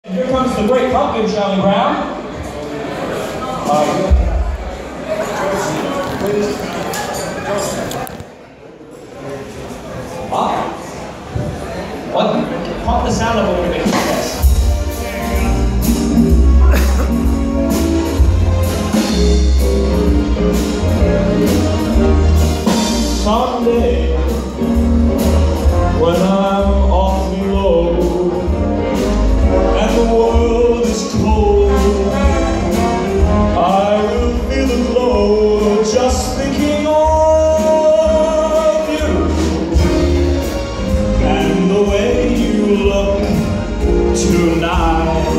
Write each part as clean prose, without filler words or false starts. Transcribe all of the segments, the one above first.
Here comes the great pumpkin, Charlie Brown. What? Pump the sound up a little bit. Yes. Someday, when I'm awfully low and the world is cold, I will feel the glow just thinking of you and the way you look tonight.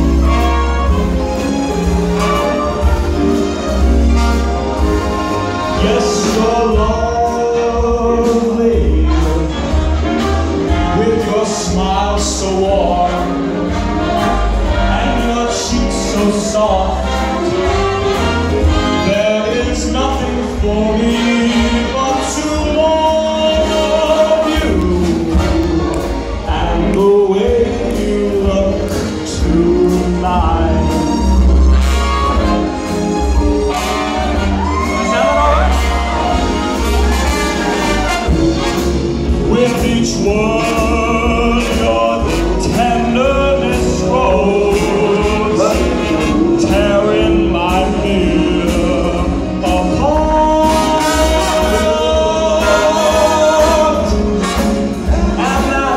Yes, you're lovely with your smile so warm and your cheeks so soft. There is nothing for me but to love you and the way you look tonight. Is that all right? With each word, your tenderness grows, tearing my fear apart. And that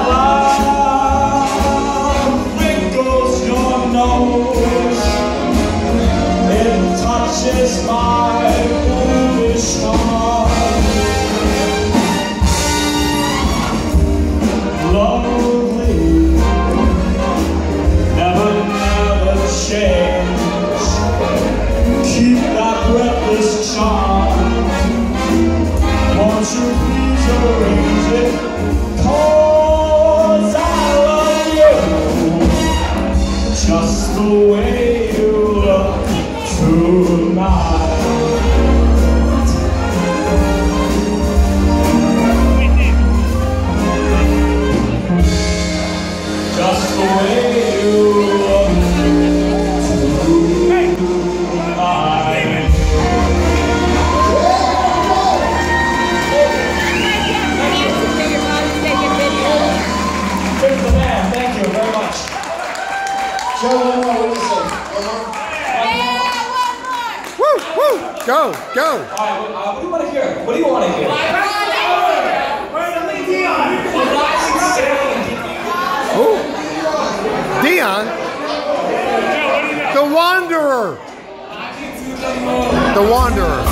laugh wrinkles your nose, it touches my foolish heart. Lovely, never change. Keep that breathless charm. Won't you please arrange it? 'Cause I love you just the way you look tonight. Just the way you look tonight. Here's the man. Thank you very much. Joe, one more. What do you say? One more? Woo, woo. Go, go. All right, what do you want to hear? What do you want to hear? Who? Dion? The Wanderer. The Wanderer.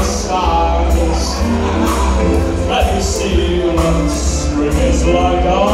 Let me see what spring is like.